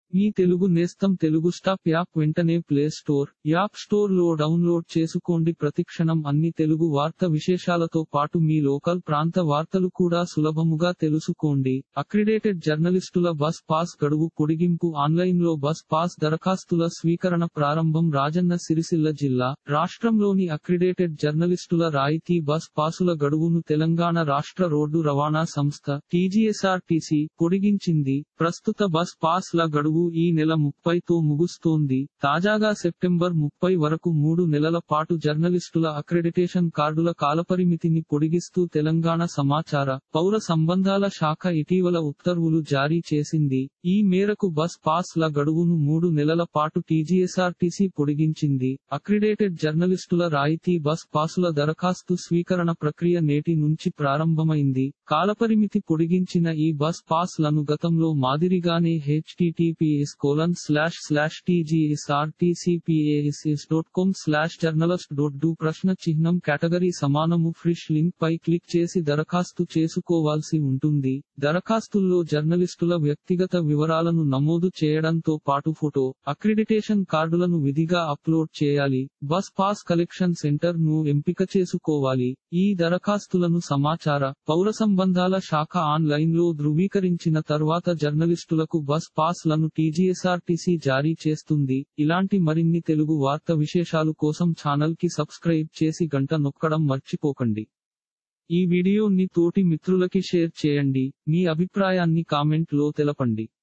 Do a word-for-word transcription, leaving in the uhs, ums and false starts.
మీ తెలుగు నేస్తం Telugu stop app వెంటనే play store, app store లో డౌన్లోడ్ చేసుకోండి. ప్రతిక్షణం అన్ని తెలుగు వార్త విశేషాలతో పాటు మీ లోకల్ ప్రాంత వార్తలు కూడా సులభముగా తెలుసుకోండి. అక్రిడేటెడ్ జర్నలిస్టుల బస్ పాస్ గడువు పొడిగింపు. ఆన్లైన్లో బస్ పాస్ దరఖాస్తుల స్వీకరణ ప్రారంభం. రాజన్న సిరిసిల్ల జిల్లా, రాష్ట్రంలోని అక్రిడేటెడ్ జర్నలిస్టుల రాయితీ బస్ పాసుల గడువును తెలంగాణ రాష్ట్ర రోడ్డు రవాణా సంస్థ టీజీఎస్ఆర్టీసీ పొడిగించింది. ప్రస్తుత బస్ పాస్ ల గడువు ఈ నెల ముప్పైతో ముగుస్తోంది. తాజాగా సెప్టెంబర్ ముప్పై వరకు మూడు నెలల పాటు జర్నలిస్టుల అక్రెడిటేషన్ కార్డుల కాలపరిమితిని పొడిగిస్తూ తెలంగాణ సమాచార, పౌర సంబంధాల శాఖ ఇటీవల ఉత్తర్వులు జారీ చేసింది. ఈ మేరకు బస్ పాస్ ల గడువును మూడు నెలల పాటు టీజీఎస్ఆర్టీసీ పొడిగించింది. అక్రిడేటెడ్ జర్నలిస్టుల రాయితీ బస్ పాసుల దరఖాస్తు స్వీకరణ ప్రక్రియ నేటి నుంచి ప్రారంభమైంది. కాలపరిమితి పొడిగించిన ఈ బస్ పాస్ లను గతంలో మాదిరిగానే HTTPS colon slash slash TGSRTCPASS dot com slash journalist dot do ప్రశ్న చిహ్నం కేటగిరీ సమానము ఫ్రిష్ లింక్ పై క్లిక్ చేసి దరఖాస్తు చేసుకోవాల్సి ఉంటుంది. దరఖాస్తుల్లో జర్నలిస్టుల వ్యక్తిగత వివరాలను నమోదు చేయడంతో పాటు ఫోటో, అక్రిడిటేషన్ కార్డులను విధిగా అప్లోడ్ చేయాలి. బస్ పాస్ కలెక్షన్ సెంటర్ ను ఎంపిక చేసుకోవాలి. ఈ దరఖాస్తులను సమాచార, పౌర సంబంధాల శాఖ ఆన్లైన్ లో ధృవీకరించిన తర్వాత జర్నలిస్టులకు బస్ పాస్ లను టీజీఎస్ఆర్టీసీ జారీ చేస్తుంది. ఇలాంటి మరిన్ని తెలుగు వార్త విశేషాలు కోసం ఛానల్ కి సబ్స్క్రైబ్ చేసి గంట నొక్కడం మర్చిపోకండి. ఈ వీడియోని తోటి మిత్రులకి షేర్ చేయండి. మీ అభిప్రాయాన్ని కామెంట్ లో తెలపండి.